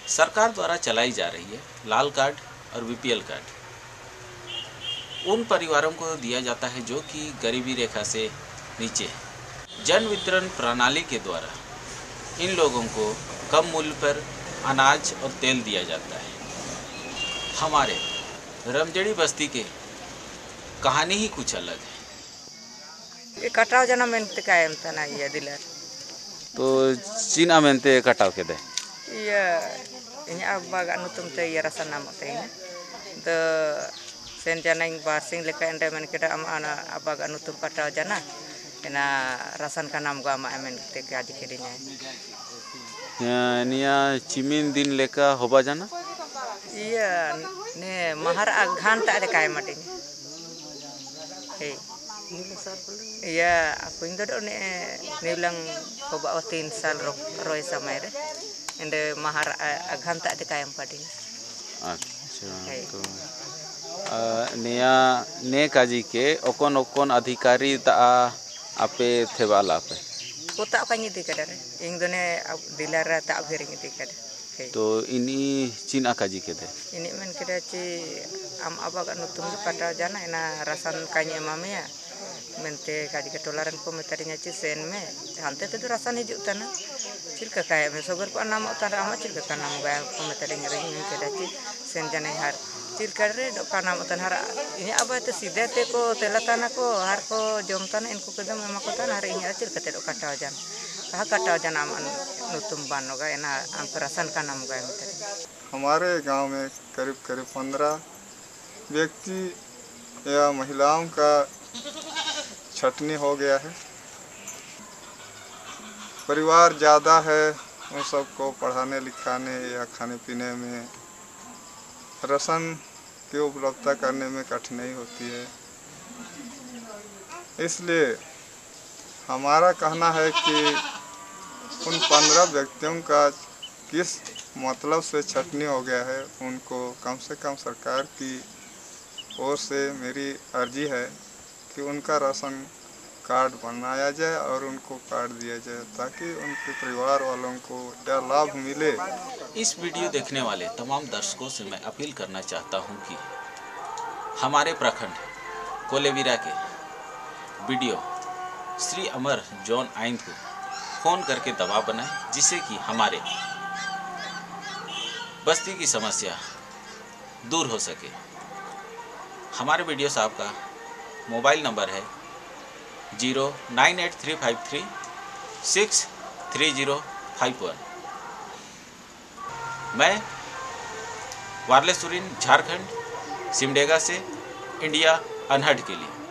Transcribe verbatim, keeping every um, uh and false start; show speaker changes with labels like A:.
A: सरकार द्वारा चलाई जा रही है लाल कार्ड और बीपीएल कार्ड उन परिवारों को दिया जाता है जो कि गरीबी रेखा से नीचे है। जन वितरण प्रणाली के द्वारा इन लोगों को कम मूल्य पर अनाज और तेल दिया जाता है। हमारे रमजड़ी बस्ती के कहानी ही कुछ अलग है।
B: ये कटाव जना मेनते कायम तना ये दिलर
C: तो चीना मेनते कटाव के दे
B: ये इन्हें अब बाग अनुतम ते ये रसा नाम होते हैं तो सेन जना इन बारसिंग लेकर एंडे मन के डा अम अब बाग अनुतम कटाव जना इना रसन का नाम गामा एमन ते क्या दिखेरी है
C: निया चिमिन दिन लेका होबा जाना
B: ये ने महर अघान तारे काय मटिन हे ya aku ingin dong ne ne bilang coba तीन साल ro roy समय रे ende mahar aghan tak de kayam padin
C: अच्छा तो निया ने काजी के ओकोन ओकोन अधिकारी ता आपे थेवाला पे
B: कोता Pangi दिकरे ing done dilara tak bering dikade
C: तो ini cina kaji के दे
B: ini men keda ci am abag anu tunggu pada jana ina rasan kanya mame ya mente kaji ketolaran ko metarinya ci sen me hante te rasan hijuk tana cilka kaya me sogar ko nama utara ama cilka kana mo gaya ko metarinya ring keda ci sen jana har cilka re do kana utan har ini aba te sida te ko telatana ko har ko jom tana in ko kedam ma ko tana hari ini cilka te do kata jan कहा कटा जना नुतुम बानोगा ना अंतरासन का नाम गए
D: हमारे गांव में करीब करीब पंद्रह व्यक्ति या महिलाओं का छटनी हो गया है। परिवार ज़्यादा है उन सबको पढ़ाने लिखाने या खाने पीने में राशन की उपलब्धता करने में कठिनाई होती है। इसलिए हमारा कहना है कि उन पंद्रह व्यक्तियों का किस मतलब से छटनी हो गया है उनको कम से कम सरकार की ओर से मेरी अर्जी है कि उनका राशन कार्ड बनाया जाए और उनको कार्ड दिया जाए ताकि उनके परिवार वालों को यह लाभ मिले।
A: इस वीडियो देखने वाले तमाम दर्शकों से मैं अपील करना चाहता हूं कि हमारे प्रखंड कोलेविरा के वीडियो श्री अमर जॉन आइन को फोन करके दबाव बनाएं जिससे कि हमारे बस्ती की समस्या दूर हो सके। हमारे वीडियो साहब का मोबाइल नंबर है zero nine eight three five three six three zero five one. मैं वार्लेस सुरिन झारखंड सिमडेगा से इंडिया अनहर्ड के लिए।